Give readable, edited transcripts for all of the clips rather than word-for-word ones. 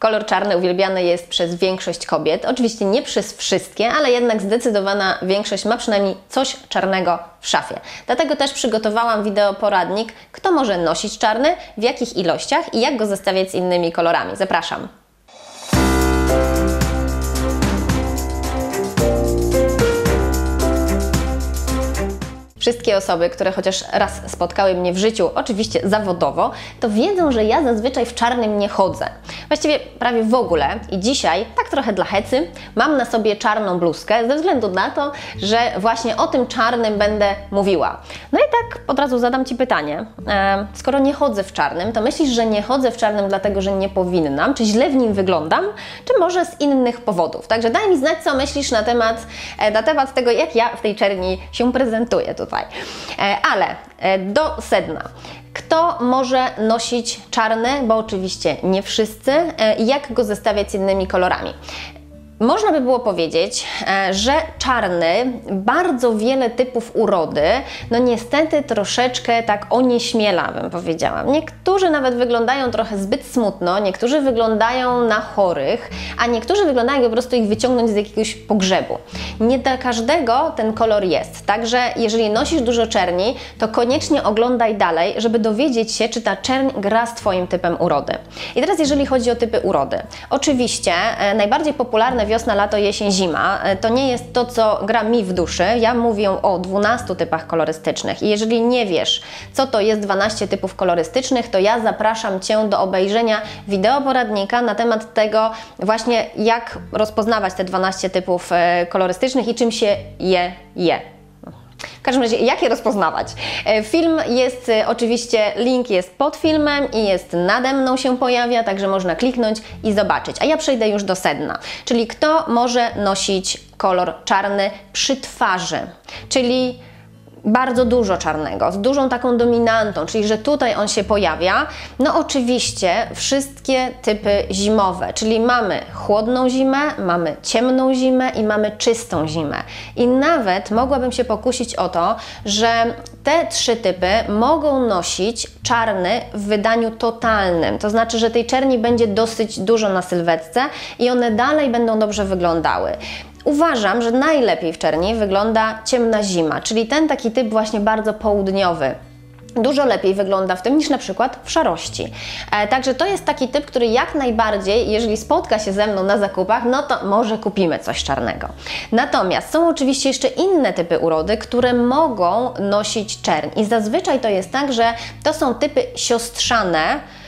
Kolor czarny uwielbiany jest przez większość kobiet. Oczywiście nie przez wszystkie, ale jednak zdecydowana większość ma przynajmniej coś czarnego w szafie. Dlatego też przygotowałam wideo poradnik, kto może nosić czarny, w jakich ilościach i jak go zestawiać z innymi kolorami. Zapraszam. Wszystkie osoby, które chociaż raz spotkały mnie w życiu, oczywiście zawodowo, to wiedzą, że ja zazwyczaj w czarnym nie chodzę. Właściwie prawie w ogóle i dzisiaj, tak trochę dla hecy, mam na sobie czarną bluzkę ze względu na to, że właśnie o tym czarnym będę mówiła. No i tak od razu zadam Ci pytanie. Skoro nie chodzę w czarnym, to myślisz, że nie chodzę w czarnym dlatego, że nie powinnam? Czy źle w nim wyglądam? Czy może z innych powodów? Także daj mi znać, co myślisz na temat tego, jak ja w tej czerni się prezentuję tutaj. Ale do sedna. Kto może nosić czarny? Bo oczywiście nie wszyscy. Jak go zestawiać z innymi kolorami? Można by było powiedzieć, że czarny bardzo wiele typów urody, no niestety troszeczkę tak onieśmiela, bym powiedziała. Niektórzy nawet wyglądają trochę zbyt smutno, niektórzy wyglądają na chorych, a niektórzy wyglądają, jakby po prostu ich wyciągnąć z jakiegoś pogrzebu. Nie dla każdego ten kolor jest, także jeżeli nosisz dużo czerni, to koniecznie oglądaj dalej, żeby dowiedzieć się, czy ta czerń gra z Twoim typem urody. I teraz jeżeli chodzi o typy urody. Oczywiście najbardziej popularne wiosna, lato, jesień, zima. To nie jest to, co gra mi w duszy. Ja mówię o 12 typach kolorystycznych i jeżeli nie wiesz, co to jest 12 typów kolorystycznych, to ja zapraszam Cię do obejrzenia wideo poradnika na temat tego właśnie, jak rozpoznawać te 12 typów kolorystycznych i czym się je. W każdym razie, jak je rozpoznawać? Film jest, oczywiście link jest pod filmem i jest nade mną się pojawia, także można kliknąć i zobaczyć. A ja przejdę już do sedna, czyli kto może nosić kolor czarny przy twarzy, czyli bardzo dużo czarnego, z dużą taką dominantą, czyli że tutaj on się pojawia. No oczywiście wszystkie typy zimowe, czyli mamy chłodną zimę, mamy ciemną zimę i mamy czystą zimę. I nawet mogłabym się pokusić o to, że te trzy typy mogą nosić czarny w wydaniu totalnym. To znaczy, że tej czerni będzie dosyć dużo na sylwetce i one dalej będą dobrze wyglądały. Uważam, że najlepiej w czerni wygląda ciemna zima, czyli ten taki typ właśnie bardzo południowy. Dużo lepiej wygląda w tym niż na przykład w szarości. Także to jest taki typ, który jak najbardziej, jeżeli spotka się ze mną na zakupach, no to może kupimy coś czarnego. Natomiast są oczywiście jeszcze inne typy urody, które mogą nosić czerń i zazwyczaj to jest tak, że to są typy siostrzane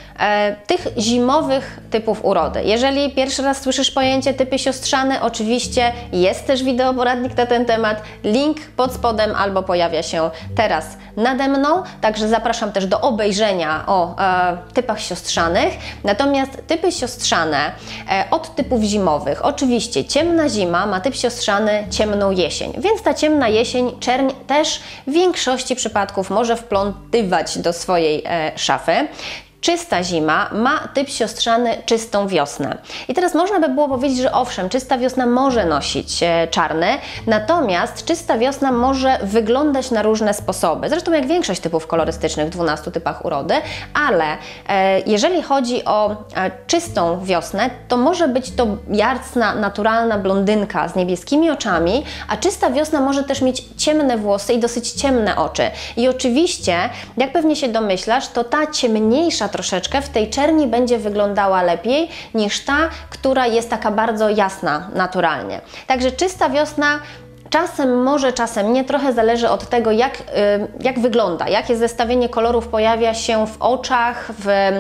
tych zimowych typów urody. Jeżeli pierwszy raz słyszysz pojęcie typy siostrzane, oczywiście jest też wideoporadnik na ten temat, link pod spodem albo pojawia się teraz nade mną, także zapraszam też do obejrzenia o typach siostrzanych. Natomiast typy siostrzane od typów zimowych, oczywiście ciemna zima ma typ siostrzany ciemną jesień, więc ta ciemna jesień czerń też w większości przypadków może wplątywać do swojej szafy. Czysta zima ma typ siostrzany czystą wiosnę. I teraz można by było powiedzieć, że owszem, czysta wiosna może nosić czarny, natomiast czysta wiosna może wyglądać na różne sposoby. Zresztą jak większość typów kolorystycznych w 12 typach urody, ale jeżeli chodzi o czystą wiosnę, to może być to jasna, naturalna blondynka z niebieskimi oczami, a czysta wiosna może też mieć ciemne włosy i dosyć ciemne oczy. I oczywiście, jak pewnie się domyślasz, to ta ciemniejsza troszeczkę w tej czerni będzie wyglądała lepiej niż ta, która jest taka bardzo jasna naturalnie. Także czysta wiosna czasem może, czasem nie, trochę zależy od tego, jak wygląda, jakie zestawienie kolorów pojawia się w oczach,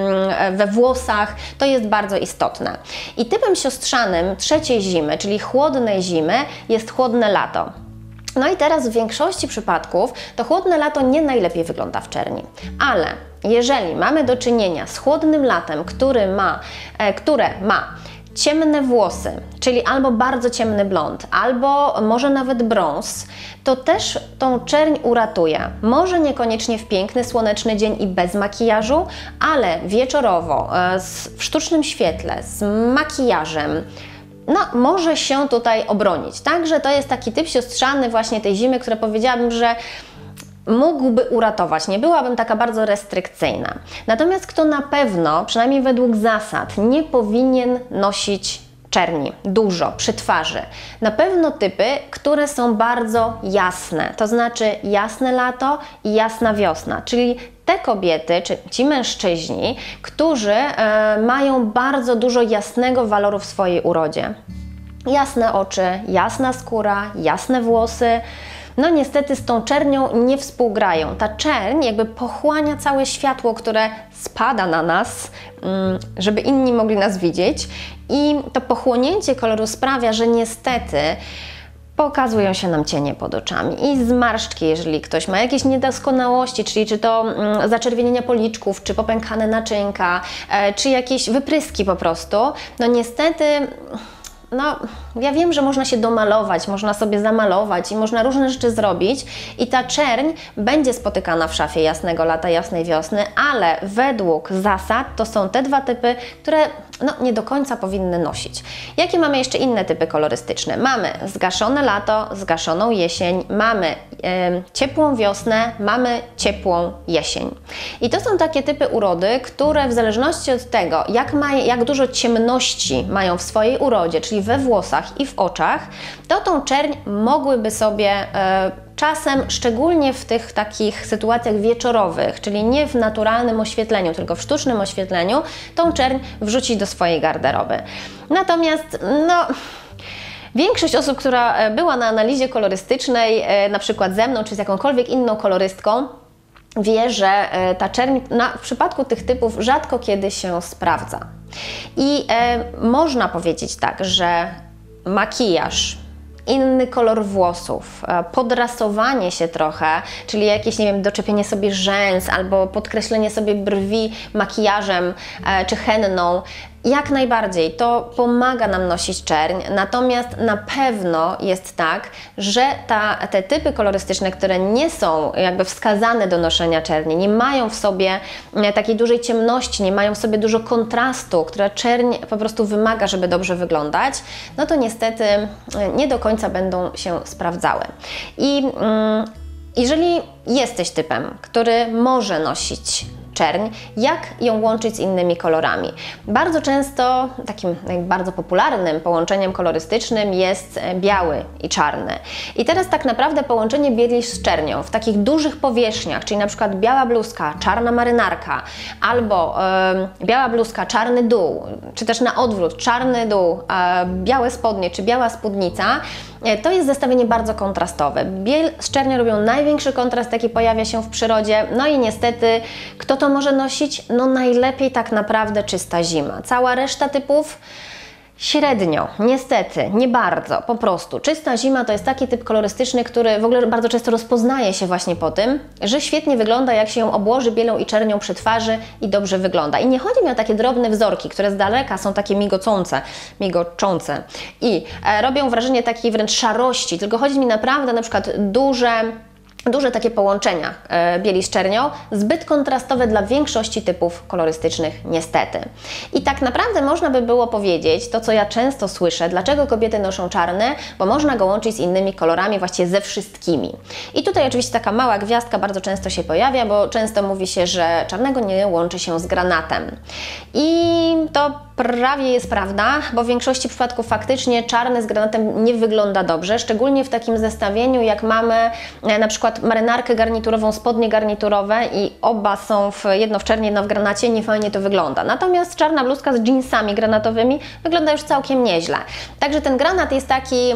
we włosach, to jest bardzo istotne. I typem siostrzanym trzeciej zimy, czyli chłodnej zimy, jest chłodne lato. No i teraz w większości przypadków to chłodne lato nie najlepiej wygląda w czerni, ale jeżeli mamy do czynienia z chłodnym latem, które ma ciemne włosy, czyli albo bardzo ciemny blond, albo może nawet brąz, to też tą czerń uratuje. Może niekoniecznie w piękny, słoneczny dzień i bez makijażu, ale wieczorowo, w sztucznym świetle, z makijażem, no, może się tutaj obronić. Także to jest taki typ siostrzany właśnie tej zimy, która powiedziałabym, że mógłby uratować, nie byłabym taka bardzo restrykcyjna. Natomiast kto na pewno, przynajmniej według zasad, nie powinien nosić czerni dużo przy twarzy. Na pewno typy, które są bardzo jasne, to znaczy jasne lato i jasna wiosna, czyli te kobiety, czy ci mężczyźni, którzy mają bardzo dużo jasnego waloru w swojej urodzie. Jasne oczy, jasna skóra, jasne włosy. No niestety z tą czernią nie współgrają. Ta czerń jakby pochłania całe światło, które spada na nas, żeby inni mogli nas widzieć, i to pochłonięcie koloru sprawia, że niestety pokazują się nam cienie pod oczami i zmarszczki, jeżeli ktoś ma jakieś niedoskonałości, czyli czy to zaczerwienienia policzków, czy popękane naczynka, czy jakieś wypryski po prostu. No niestety, no, ja wiem, że można się domalować, można sobie zamalować i można różne rzeczy zrobić i ta czerń będzie spotykana w szafie jasnego lata, jasnej wiosny, ale według zasad to są te dwa typy, które no, nie do końca powinny nosić. Jakie mamy jeszcze inne typy kolorystyczne? Mamy zgaszone lato, zgaszoną jesień, mamy ciepłą wiosnę, mamy ciepłą jesień. I to są takie typy urody, które w zależności od tego, jak dużo ciemności mają w swojej urodzie, czyli we włosach i w oczach, to tą czerń mogłyby sobie czasem, szczególnie w tych takich sytuacjach wieczorowych, czyli nie w naturalnym oświetleniu, tylko w sztucznym oświetleniu, tą czerń wrzucić do swojej garderoby. Natomiast, no, większość osób, która była na analizie kolorystycznej, na przykład ze mną, czy z jakąkolwiek inną kolorystką, wie, że ta czerń w przypadku tych typów rzadko kiedy się sprawdza. I można powiedzieć tak, że makijaż, inny kolor włosów, podrasowanie się trochę, czyli jakieś, nie wiem, doczepienie sobie rzęs albo podkreślenie sobie brwi makijażem czy henną, jak najbardziej to pomaga nam nosić czerń, natomiast na pewno jest tak, że te typy kolorystyczne, które nie są jakby wskazane do noszenia czerni, nie mają w sobie takiej dużej ciemności, nie mają w sobie dużo kontrastu, które czerń po prostu wymaga, żeby dobrze wyglądać, no to niestety nie do końca będą się sprawdzały. I jeżeli jesteś typem, który może nosić czerń, jak ją łączyć z innymi kolorami? Bardzo często takim bardzo popularnym połączeniem kolorystycznym jest biały i czarny. I teraz tak naprawdę połączenie bieli z czernią w takich dużych powierzchniach, czyli na przykład biała bluzka, czarna marynarka, albo biała bluzka, czarny dół, czy też na odwrót, czarny dół, białe spodnie, czy biała spódnica, to jest zestawienie bardzo kontrastowe. Biel z czernią robią największy kontrast, jaki pojawia się w przyrodzie, no i niestety, kto to może nosić? No najlepiej tak naprawdę czysta zima. Cała reszta typów średnio, niestety, nie bardzo, po prostu. Czysta zima to jest taki typ kolorystyczny, który w ogóle bardzo często rozpoznaje się właśnie po tym, że świetnie wygląda, jak się ją obłoży bielą i czernią przy twarzy i dobrze wygląda. I nie chodzi mi o takie drobne wzorki, które z daleka są takie migoczące i robią wrażenie takiej wręcz szarości, tylko chodzi mi naprawdę na przykład duże takie połączenia bieli z czernią, zbyt kontrastowe dla większości typów kolorystycznych niestety. I tak naprawdę można by było powiedzieć, to co ja często słyszę, dlaczego kobiety noszą czarny, bo można go łączyć z innymi kolorami, właściwie ze wszystkimi. I tutaj oczywiście taka mała gwiazdka bardzo często się pojawia, bo często mówi się, że czarnego nie łączy się z granatem. I to prawie jest prawda, bo w większości przypadków faktycznie czarny z granatem nie wygląda dobrze, szczególnie w takim zestawieniu, jak mamy na przykład marynarkę garniturową, spodnie garniturowe i oba są jedno w czerni, jedno w granacie, nie fajnie to wygląda. Natomiast czarna bluzka z jeansami granatowymi wygląda już całkiem nieźle. Także ten granat jest taki...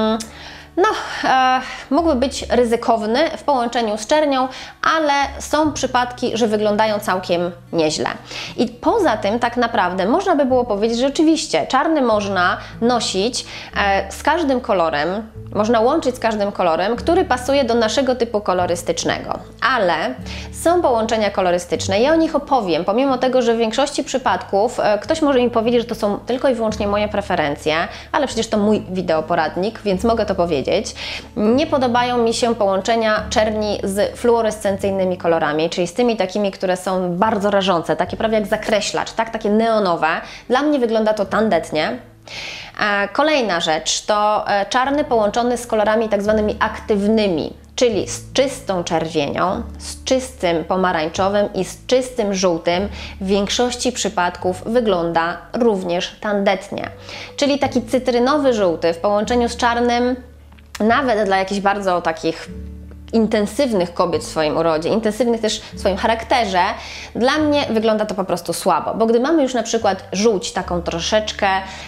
mógłby być ryzykowny w połączeniu z czernią, ale są przypadki, że wyglądają całkiem nieźle. I poza tym tak naprawdę można by było powiedzieć, że rzeczywiście czarny można nosić z każdym kolorem, można łączyć z każdym kolorem, który pasuje do naszego typu kolorystycznego. Ale są połączenia kolorystyczne, ja o nich opowiem, pomimo tego, że w większości przypadków ktoś może mi powiedzieć, że to są tylko i wyłącznie moje preferencje, ale przecież to mój wideoporadnik, więc mogę to powiedzieć. Nie podobają mi się połączenia czerni z fluorescencyjnymi kolorami, czyli z tymi takimi, które są bardzo rażące, takie prawie jak zakreślacz, takie neonowe. Dla mnie wygląda to tandetnie. Kolejna rzecz to czarny połączony z kolorami tak zwanymi aktywnymi, czyli z czystą czerwienią, z czystym pomarańczowym i z czystym żółtym w większości przypadków wygląda również tandetnie. Czyli taki cytrynowy żółty w połączeniu z czarnym, nawet dla jakichś bardzo takich intensywnych kobiet w swoim urodzie, intensywnych też w swoim charakterze, dla mnie wygląda to po prostu słabo, bo gdy mamy już na przykład żółć taką troszeczkę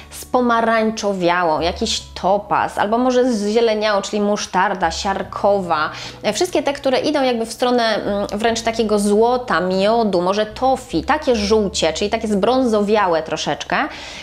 spomarańczowiałą, jakiś topaz, albo może zzieleniałą, czyli musztarda, siarkowa, wszystkie te, które idą jakby w stronę wręcz takiego złota, miodu, może tofi, takie żółcie, czyli takie zbrązowiałe troszeczkę,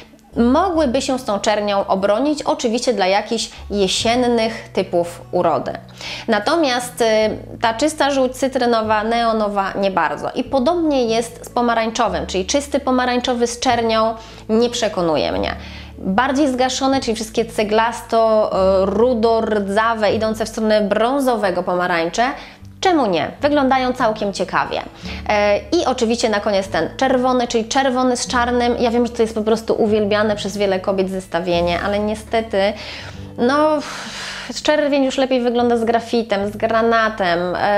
mogłyby się z tą czernią obronić, oczywiście dla jakichś jesiennych typów urody. Natomiast ta czysta żółć cytrynowa, neonowa nie bardzo. I podobnie jest z pomarańczowym, czyli czysty pomarańczowy z czernią nie przekonuje mnie. Bardziej zgaszone, czyli wszystkie ceglasto, rudo, rdzawe, idące w stronę brązowego pomarańcze, czemu nie? Wyglądają całkiem ciekawie. I oczywiście na koniec ten czerwony, czyli czerwony z czarnym. Ja wiem, że to jest po prostu uwielbiane przez wiele kobiet zestawienie, ale niestety, no, czerwień już lepiej wygląda z grafitem, z granatem.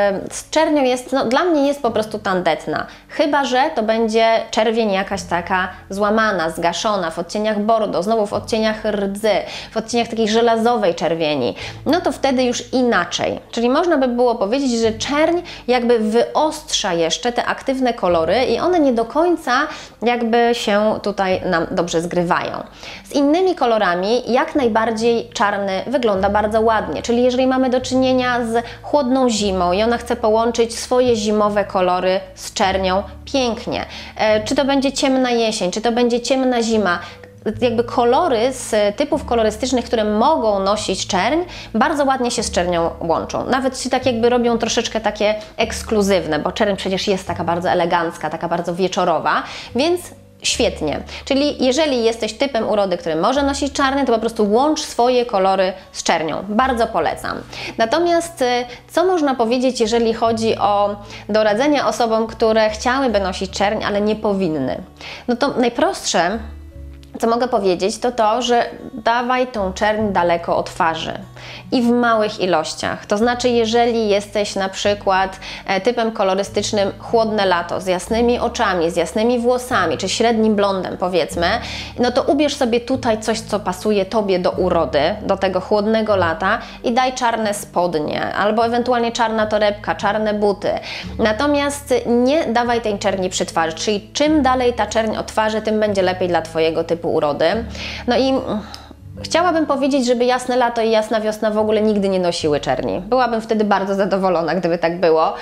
Z czernią jest, no, dla mnie jest po prostu tandetna. Chyba że to będzie czerwień jakaś taka złamana, zgaszona, w odcieniach bordo, znowu w odcieniach rdzy, w odcieniach takiej żelazowej czerwieni. No to wtedy już inaczej. Czyli można by było powiedzieć, że czerń jakby wyostrza jeszcze te aktywne kolory i one nie do końca jakby się tutaj nam dobrze zgrywają. Z innymi kolorami jak najbardziej czarny wygląda bardzo ładnie, czyli jeżeli mamy do czynienia z chłodną zimą i ona chce połączyć swoje zimowe kolory z czernią, pięknie. Czy to będzie ciemna jesień, czy to będzie ciemna zima, jakby kolory z typów kolorystycznych, które mogą nosić czerń, bardzo ładnie się z czernią łączą. Nawet się tak jakby robią troszeczkę takie ekskluzywne, bo czerń przecież jest taka bardzo elegancka, taka bardzo wieczorowa, więc świetnie. Czyli jeżeli jesteś typem urody, który może nosić czarny, to po prostu łącz swoje kolory z czernią. Bardzo polecam. Natomiast co można powiedzieć, jeżeli chodzi o doradzenia osobom, które chciałyby nosić czerń, ale nie powinny? No to najprostsze, co mogę powiedzieć, to to, że dawaj tą czerń daleko od twarzy i w małych ilościach. To znaczy, jeżeli jesteś na przykład typem kolorystycznym chłodne lato, z jasnymi oczami, z jasnymi włosami, czy średnim blondem powiedzmy, no to ubierz sobie tutaj coś, co pasuje Tobie do urody, do tego chłodnego lata i daj czarne spodnie, albo ewentualnie czarna torebka, czarne buty. Natomiast nie dawaj tej czerni przy twarzy, czyli czym dalej ta czerń od twarzy, tym będzie lepiej dla Twojego typu urody. No i chciałabym powiedzieć, żeby jasne lato i jasna wiosna w ogóle nigdy nie nosiły czerni. Byłabym wtedy bardzo zadowolona, gdyby tak było,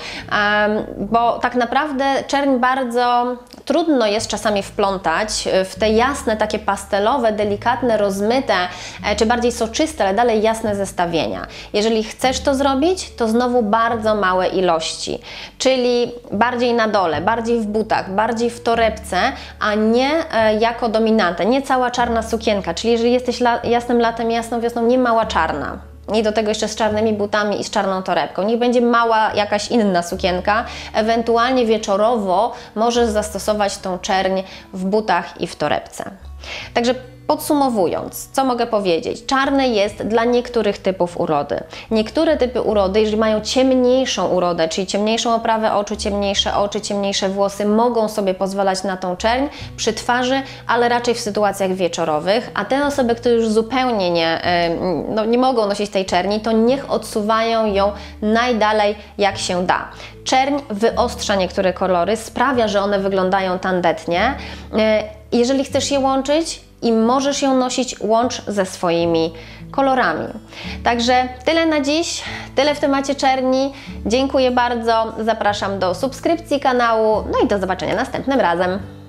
bo tak naprawdę czerń bardzo trudno jest czasami wplątać w te jasne, takie pastelowe, delikatne, rozmyte, czy bardziej soczyste, ale dalej jasne zestawienia. Jeżeli chcesz to zrobić, to znowu bardzo małe ilości, czyli bardziej na dole, bardziej w butach, bardziej w torebce, a nie jako dominantę, nie cała czarna sukienka, czyli jeżeli jesteś jasnym latem, jasną wiosną, nie mała czarna. I do tego jeszcze z czarnymi butami i z czarną torebką. Niech będzie mała jakaś inna sukienka. Ewentualnie wieczorowo możesz zastosować tą czerń w butach i w torebce. Także podsumowując, co mogę powiedzieć? Czarne jest dla niektórych typów urody. Niektóre typy urody, jeżeli mają ciemniejszą urodę, czyli ciemniejszą oprawę oczu, ciemniejsze oczy, ciemniejsze włosy, mogą sobie pozwalać na tą czerń przy twarzy, ale raczej w sytuacjach wieczorowych, a te osoby, które już zupełnie nie mogą nosić tej czerni, to niech odsuwają ją najdalej jak się da. Czerń wyostrza niektóre kolory, sprawia, że one wyglądają tandetnie. Jeżeli chcesz je łączyć i możesz ją nosić, łącz ze swoimi kolorami. Także tyle na dziś, tyle w temacie czerni. Dziękuję bardzo, zapraszam do subskrypcji kanału, no i do zobaczenia następnym razem.